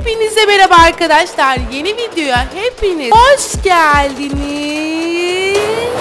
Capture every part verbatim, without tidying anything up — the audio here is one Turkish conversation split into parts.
Hepinize merhaba arkadaşlar. Yeni videoya hepiniz hoş geldiniz.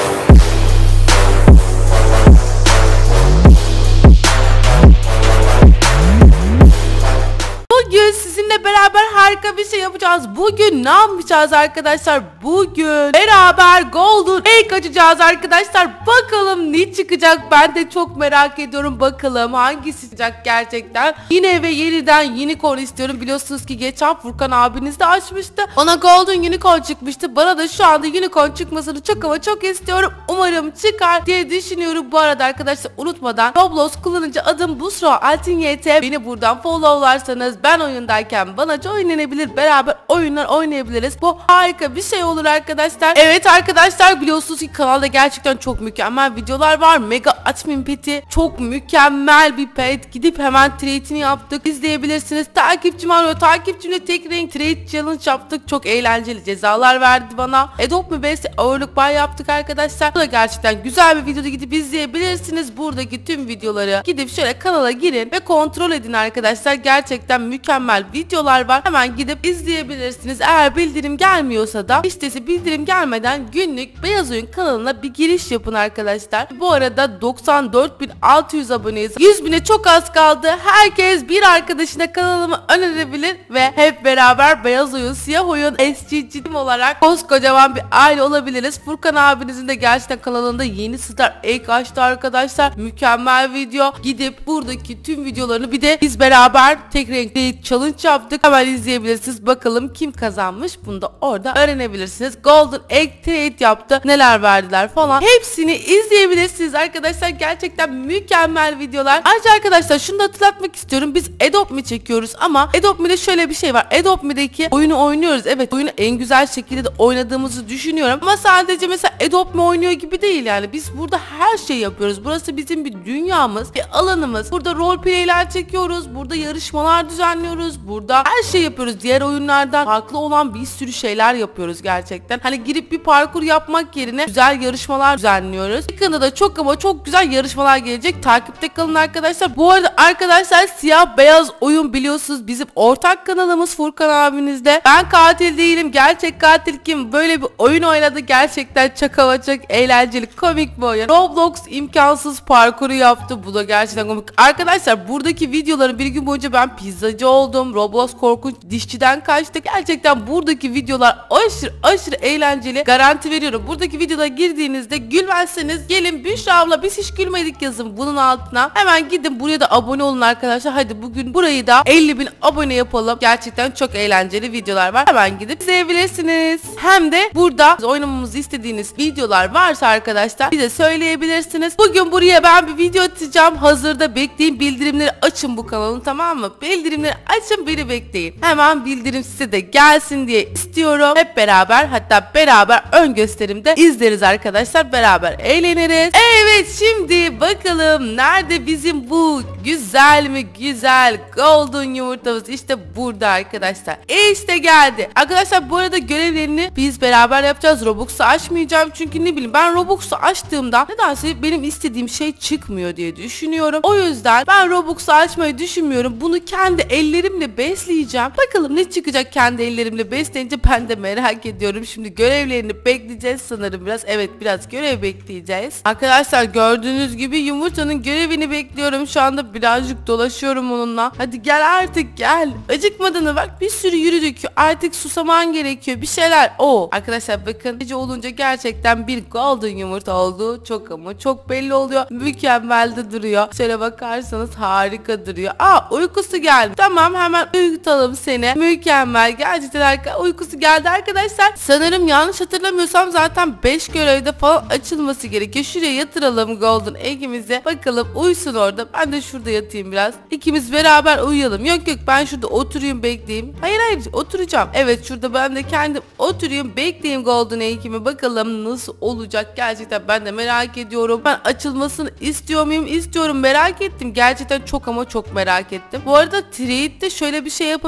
Bugün sizinle beraber harika bir şey yapacağız. Bugün ne yapacağız arkadaşlar? Bugün beraber Golden Egg açacağız arkadaşlar. Bakalım ne çıkacak? Ben de çok merak ediyorum. Bakalım hangisi çıkacak gerçekten. Yine ve yeniden unicorn istiyorum. Biliyorsunuz ki geçen Furkan abiniz de açmıştı. Ona Golden Unicorn çıkmıştı. Bana da şu anda unicorn çıkmasını çok ama çok istiyorum. Umarım çıkar diye düşünüyorum. Bu arada arkadaşlar unutmadan Roblox kullanıcı adım Busra Altin Y T. Beni buradan followlarsanız ben oyundayken bana joinlenebilir, beraber oyunlar oynayabiliriz. Bu harika bir şey olur arkadaşlar. Evet arkadaşlar, biliyorsunuz ki kanalda gerçekten çok mükemmel videolar var. Mega admin peti çok mükemmel bir pet. Gidip hemen trade'ini yaptık. İzleyebilirsiniz. Takipçim arıyor. Takipçimle tek renk trade challenge yaptık. Çok eğlenceli cezalar verdi bana. Adopt Me Best ağırlık bay yaptık arkadaşlar. Bu da gerçekten güzel bir videoda, gidip izleyebilirsiniz. Buradaki tüm videoları gidip şöyle kanala girin ve kontrol edin arkadaşlar. Gerçekten mükemmel videolar var. Hemen gidip izleyebilirsiniz. Eğer bildirim gelmiyorsa da listesi bildirim gelmeden günlük Beyaz Oyun kanalına bir giriş yapın arkadaşlar. Bu arada doksan dört bin altı yüz aboneyiz. yüz bine çok az kaldı. Herkes bir arkadaşına kanalımı önerebilir ve hep beraber Beyaz Oyun, Siyah Oyun, S G G olarak koskocaman bir aile olabiliriz. Furkan abinizin de gerçekten kanalında yeni Star Egg açtı arkadaşlar. Mükemmel video. Gidip buradaki tüm videolarını bir de biz beraber tek renkli challenge yaptık. Hemen izleyebilirsiniz. Bakalım kim kazanmış. Bunu da orada öğrenebilirsiniz. Golden Egg Trade yaptı. Neler verdiler falan. Hepsini izleyebilirsiniz arkadaşlar. Gerçekten mükemmel videolar. Ayrıca arkadaşlar şunu da hatırlatmak istiyorum. Biz Adopt Me çekiyoruz ama Adopt Me'de şöyle bir şey var. Adopt Me'deki oyunu oynuyoruz. Evet, oyunu en güzel şekilde de oynadığımızı düşünüyorum. Ama sadece mesela Adopt Me oynuyor gibi değil yani. Biz burada her şey yapıyoruz. Burası bizim bir dünyamız, bir alanımız. Burada roleplay'ler çekiyoruz. Burada yarışmalar düzenliyoruz. Burada her şey yapıyoruz. Diğer oyunlardan farklı olan bir sürü şeyler yapıyoruz gerçekten. Hani girip bir parkur yapmak yerine güzel yarışmalar düzenliyoruz. Yakında da çok ama çok güzel yarışmalar gelecek. Takipte kalın arkadaşlar. Bu arada arkadaşlar Siyah Beyaz Oyun biliyorsunuz bizim ortak kanalımız Furkan abinizde. Ben katil değilim. Gerçek katil kim? Böyle bir oyun oynadı. Gerçekten çok ama çok eğlenceli, komik bir oyun. Roblox imkansız parkuru yaptı. Bu da gerçekten komik. Arkadaşlar buradaki videoları bir gün boyunca ben pizzacı oldum. Roblox korkunç dişçiden kaçtık. Gerçekten buradaki videolar aşırı aşırı eğlenceli. Garanti veriyorum. Buradaki videoda girdiğinizde gülmezseniz gelin Büşra abla biz hiç gülmedik yazın bunun altına. Hemen gidin buraya da abone olun arkadaşlar. Hadi bugün burayı da elli bin abone yapalım. Gerçekten çok eğlenceli videolar var. Hemen gidip izleyebilirsiniz. Hem de burada oynamamızı istediğiniz videolar varsa arkadaşlar bize söyleyebilirsiniz. Bugün buraya ben bir video atacağım. Hazırda bekleyin. Bildirimleri açın bu kanalın, tamam mı? Bildirimleri açın, beni bekleyin. Hemen bildirim size de gelsin diye istiyorum. Hep beraber, hatta beraber ön gösterimde izleriz arkadaşlar. Beraber eğleniriz. Evet, şimdi bakalım nerede bizim bu güzel mi güzel Golden yumurtamız? İşte burada arkadaşlar. İşte geldi. Arkadaşlar bu arada görevlerini biz beraber yapacağız. Robux'u açmayacağım çünkü ne bileyim ben Robux'u açtığımda nedense benim istediğim şey çıkmıyor diye düşünüyorum. O yüzden ben Robux'u açmayı düşünmüyorum. Bunu kendi ellerimle besleyeceğim. Bakalım ne çıkacak kendi ellerimle besleyince, ben de merak ediyorum. Şimdi görevlerini bekleyeceğiz sanırım biraz. Evet, biraz görev bekleyeceğiz. Arkadaşlar gördüğünüz gibi yumurtanın görevini bekliyorum. Şu anda birazcık dolaşıyorum onunla. Hadi gel artık gel. Acıkmadın mı? Bak bir sürü yürüdük. Artık susaman gerekiyor. Bir şeyler. Oo. Arkadaşlar bakın, gece olunca gerçekten bir golden yumurta oldu. Çok ama çok belli oluyor. Mükemmel de duruyor. Şöyle bakarsanız harika duruyor. Aa, uykusu geldi. Tamam, hemen uyutalım seni. Mükemmel. Gerçekten harika. Uykusu geldi arkadaşlar. Sanırım yanlış hatırlamıyorsam zaten beş görevde falan açılması gerekiyor. Şuraya yatıralım Golden Egg'imizi. Bakalım uyusun orada. Ben de şurada yatayım biraz. İkimiz beraber uyuyalım. Yok yok, ben şurada oturayım bekleyeyim. Hayır hayır, oturacağım. Evet, şurada ben de kendim oturayım bekleyeyim Golden Egg'imi. Bakalım nasıl olacak. Gerçekten ben de merak ediyorum. Ben açılmasını istiyor muyum? İstiyorum. Merak ettim. Gerçekten çok ama çok merak ettim. Bu arada trade'de şöyle bir şey yapabiliriz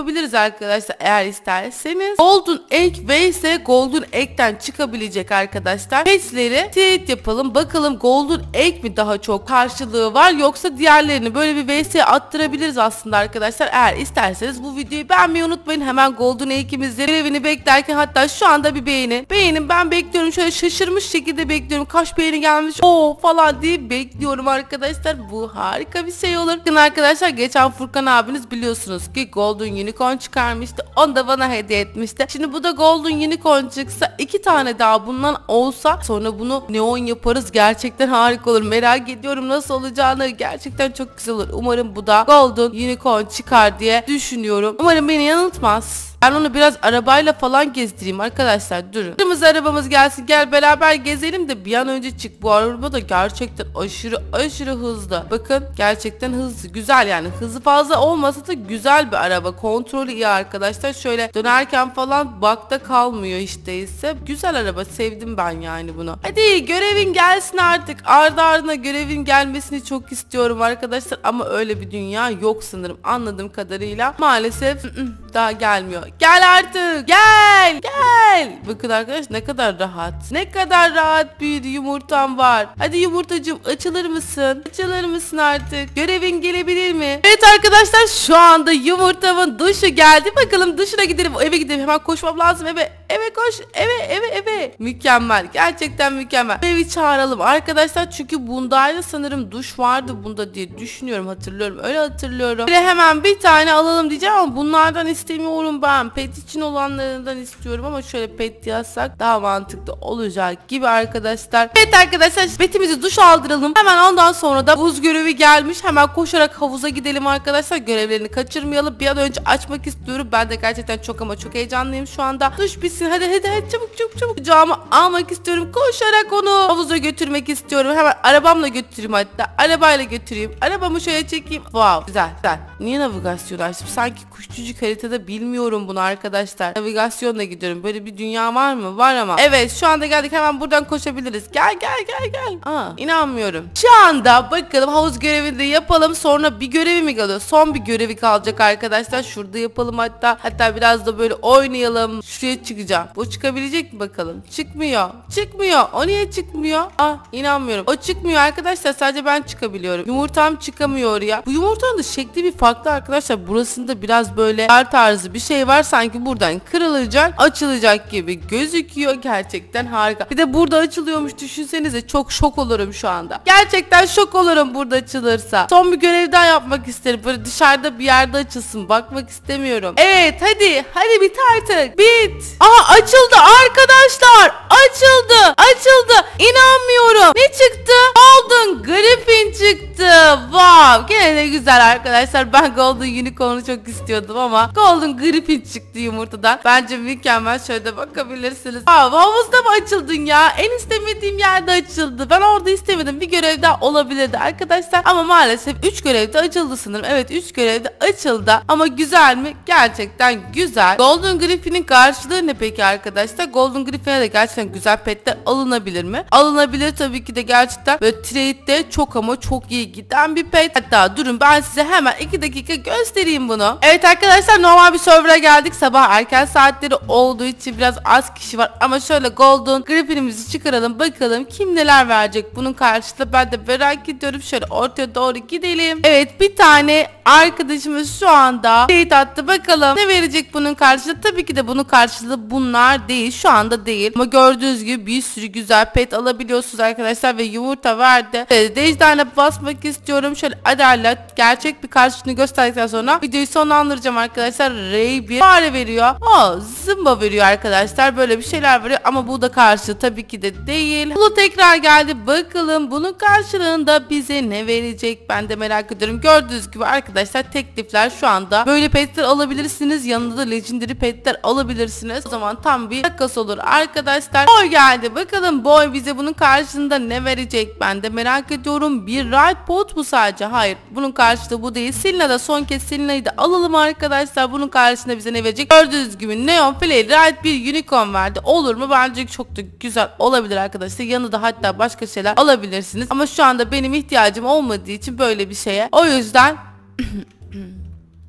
arkadaşlar eğer isterseniz. Golden Egg vs Golden Egg'ten çıkabilecek arkadaşlar petleri teyit yapalım. Bakalım Golden Egg mi daha çok karşılığı var yoksa diğerlerini böyle bir vs attırabiliriz aslında arkadaşlar. Eğer isterseniz bu videoyu beğenmeyi unutmayın. Hemen Golden Egg'imizin görevini beklerken hatta şu anda bir beğenin. Beğenin, ben bekliyorum. Şöyle şaşırmış şekilde bekliyorum. Kaç beğeni gelmiş o falan diye bekliyorum arkadaşlar. Bu harika bir şey olur. Bakın arkadaşlar, geçen Furkan abiniz biliyorsunuz ki Golden Unicorn çıkarmıştı. Onu da bana hediye etmişti. Şimdi bu da Golden Unicorn çıksa, iki tane daha bundan olsa sonra bunu neon yaparız. Gerçekten harika olur. Merak ediyorum nasıl olacağını. Gerçekten çok güzel olur. Umarım bu da Golden Unicorn çıkar diye düşünüyorum. Umarım beni yanıltmaz. Ben onu biraz arabayla falan gezdireyim arkadaşlar, durun. Kırmızı arabamız gelsin, gel beraber gezelim de bir an önce çık. Bu araba da gerçekten aşırı aşırı hızlı. Bakın gerçekten hızlı, güzel yani. Hızı fazla olmasa da güzel bir araba. Kontrolü iyi arkadaşlar. Şöyle dönerken falan bakta kalmıyor hiç değilse. Güzel araba, sevdim ben yani bunu. Hadi görevin gelsin artık. Ardı ardına görevin gelmesini çok istiyorum arkadaşlar. Ama öyle bir dünya yok sanırım, anladığım kadarıyla. Maalesef daha gelmiyor. Gel artık. Gel. Gel. Bakın arkadaş, ne kadar rahat. Ne kadar rahat bir yumurtam var. Hadi yumurtacığım, açılır mısın? Açılır mısın artık? Görevin gelebilir mi? Evet arkadaşlar, şu anda yumurtamın duşu geldi. Bakalım duşuna gidelim. Eve gidelim. Hemen koşmam lazım eve. Eve koş. Eve eve eve. Mükemmel. Gerçekten mükemmel. Evi çağıralım arkadaşlar. Çünkü bundaydı sanırım, duş vardı bunda diye düşünüyorum. Hatırlıyorum. Öyle hatırlıyorum. Böyle hemen bir tane alalım diyeceğim ama bunlardan istemiyorum ben. Pet için olanlarından istiyorum ama şöyle pet yazsak daha mantıklı olacak gibi arkadaşlar. Evet arkadaşlar, petimizi duş aldıralım. Hemen ondan sonra da buz görevi gelmiş. Hemen koşarak havuza gidelim arkadaşlar. Görevlerini kaçırmayalım. Bir an önce açmak istiyorum. Ben de gerçekten çok ama çok heyecanlıyım şu anda. Duş bitsin. Hadi hadi hadi, çabuk çabuk çabuk. Kucağıma almak istiyorum. Koşarak onu havuza götürmek istiyorum. Hemen arabamla götüreyim hatta. Arabayla götüreyim. Arabamı şöyle çekeyim. Wow, güzel güzel. Niye navigasyon açtım? Sanki kuşçucuk haritada bilmiyorum bunu arkadaşlar. Navigasyonla gidiyorum. Böyle bir dünya var mı? Var ama. Evet, şu anda geldik. Hemen buradan koşabiliriz. Gel gel gel gel. Aa, inanmıyorum. Şu anda bakalım havuz görevini de yapalım. Sonra bir görevi mi kalıyor? Son bir görevi kalacak arkadaşlar. Şurada yapalım hatta. Hatta biraz da böyle oynayalım. Şuraya çıkacağım. Bu çıkabilecek mi bakalım? Çıkmıyor. Çıkmıyor. O niye çıkmıyor? Ah, inanmıyorum. O çıkmıyor arkadaşlar. Sadece ben çıkabiliyorum. Yumurtam çıkamıyor oraya. Bu yumurtanın da şekli bir farklı arkadaşlar. Burasında biraz böyle dar tarzı bir şey var. Sanki buradan kırılacak, açılacak gibi gözüküyor. Gerçekten harika. Bir de burada açılıyormuş. Düşünsenize, çok şok olurum şu anda. Gerçekten şok olurum burada açılırsa. Son bir görev daha yapmak isterim. Böyle dışarıda bir yerde açılsın. Bakmak istemiyorum. Evet, hadi. Hadi bit artık. Bit. Aha, açıldı arkadaşlar. Açıldı. Açıldı. İnanmıyorum. Ne çıktı? Golden Griffin çıktı. Wow. Gene de güzel arkadaşlar. Ben Golden Unicorn'u çok istiyordum ama Golden Griffin çıktı yumurtadan. Bence mükemmel. Şöyle bakabilirsiniz. Wow, havuzda mı açıldın ya? En istemediğim yerde açıldı. Ben orada istemedim. Bir görev daha olabilirdi arkadaşlar. Ama maalesef üç görevde açıldı sanırım. Evet, üç görevde açıldı. Ama güzel mi? Gerçekten güzel. Golden Griffin'in karşılığı ne peki arkadaşlar? Golden Griffin'e de gerçekten güzel petler alınabilir mi? Alınabilir tabii ki de, gerçekten. Böyle trade'de çok ama çok iyi giden bir pet. Hatta durun, ben size hemen iki dakika göstereyim bunu. Evet arkadaşlar, normal bir server'a geldik. Sabah erken saatleri olduğu için biraz az kişi var. Ama şöyle Golden Griffin'imizi çıkaralım. Bakalım kim neler verecek bunun karşılığında. Ben de merak ediyorum. Şöyle ortaya doğru gidelim. Evet, bir tane arkadaşımız şu anda trade attı. Bakalım ne verecek bunun karşılığı. Tabii ki de bunun karşılığı bunlar değil. Şu anda değil. Ama gördüğünüz gibi bir sürü güzel pet alabiliyorsunuz arkadaşlar. Ve yumurta verdi. Evet, Dejder'e basmak istiyorum. Şöyle adalet gerçek bir karşılığını gösterdikten sonra videoyu sonlandıracağım arkadaşlar. Ray bir fare veriyor. O zımba veriyor arkadaşlar. Böyle bir şeyler veriyor. Ama bu da karşılığı tabii ki de değil. Bu tekrar geldi. Bakalım bunun karşılığında bize ne verecek? Ben de merak ediyorum. Gördüğünüz gibi arkadaşlar, teklifler şu anda. Böyle petler alabilirsiniz. Yanında da legendary petler alabilirsiniz. O zaman tam bir takas olur arkadaşlar. Boy geldi. Bakalım boy bize bunun karşılığında ne verecek? Ben de merak ediyorum. Bir ride pot mu sadece? Hayır. Bunun karşılığı bu değil. Selena'da son kez Selena'yı da alalım arkadaşlar. Bunun karşılığında bize ne verecek? Gördüğünüz gibi Neon Flare Ride bir unicorn verdi. Olur mu? Bence çok da güzel olabilir arkadaşlar. Yanında hatta başka şeyler alabilirsiniz. Ama şu anda benim ihtiyacım olmadığı için böyle bir şeye. O yüzden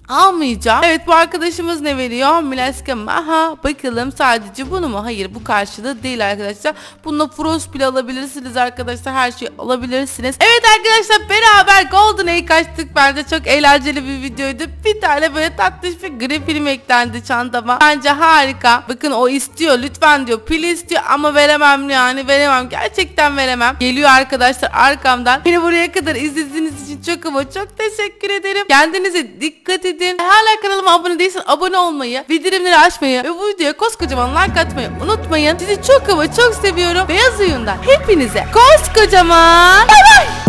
almayacağım. Evet, bu arkadaşımız ne veriyor? Mileska Maha. Bakalım sadece bunu mu? Hayır, bu karşılığı değil arkadaşlar. Bununla Frost bile alabilirsiniz arkadaşlar. Her şeyi alabilirsiniz. Evet arkadaşlar, beraber Golden Egg açtık. Bence çok eğlenceli bir videoydu. Bir tane böyle tatlış bir gri film eklendi çantama. Bence harika. Bakın o istiyor. Lütfen diyor. Pil istiyor ama veremem yani. Veremem. Gerçekten veremem. Geliyor arkadaşlar arkamdan. Beni buraya kadar izlediğiniz için çok ama çok teşekkür ederim. Kendinize dikkat edin. Hala kanalıma abone değilsen abone olmayı, bildirimleri açmayı ve bu videoya koskocaman like atmayı unutmayın. Sizi çok ama çok seviyorum. Beyaz Oyun'dan hepinize koskocaman bay bay.